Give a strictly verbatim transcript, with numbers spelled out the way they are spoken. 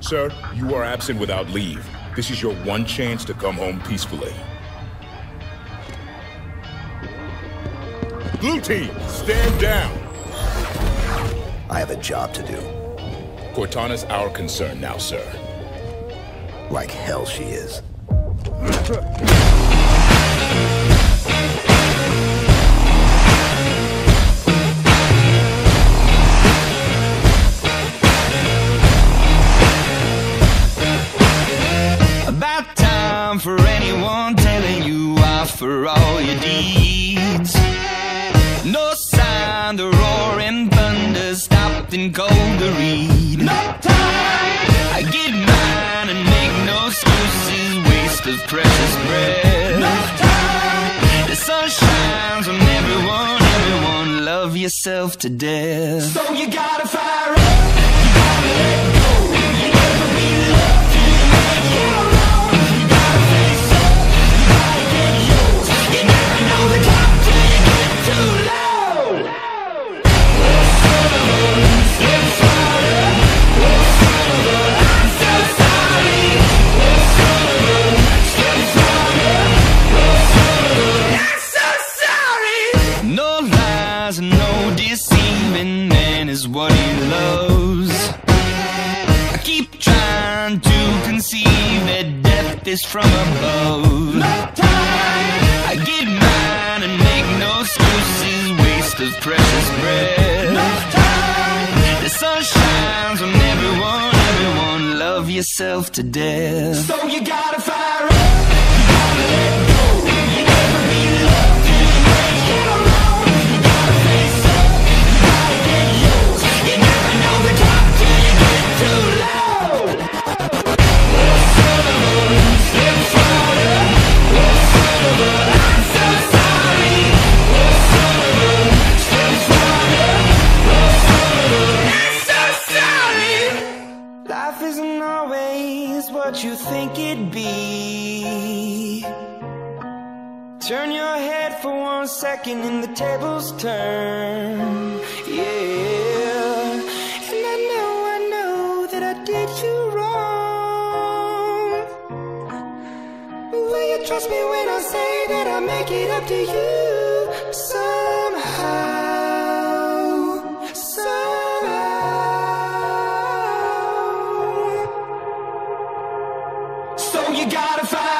Sir, you are absent without leave. This is your one chance to come home peacefully. Blue team, stand down! I have a job to do. Cortana's our concern now, sir. Like hell she is. About time for anyone telling you off for all your deeds. No sign the roaring thunder stopped and cold to read. No time! I get mine and make no excuses, waste of precious breath. No time! The sun shines on everyone, everyone, love yourself to death. So you gotta fire up, you gotta let go. You never be loved till you make your own. You gotta face up, you gotta get yours. You never know the top till you get too low. No deceiving man is what he loves. I keep trying to conceive that death is from above. No time! I get mine and make no excuses, waste of precious breath. No time! The sun shines on everyone, everyone, love yourself to death. So you gotta fire up, you gotta let go. You never be loved till you make your own. Life isn't always what you think it'd be. Turn your head for one second and the tables turn. Yeah. And I know, I know that I did you wrong. Will you trust me when I say that I'll make it up to you somehow? So you gotta fight.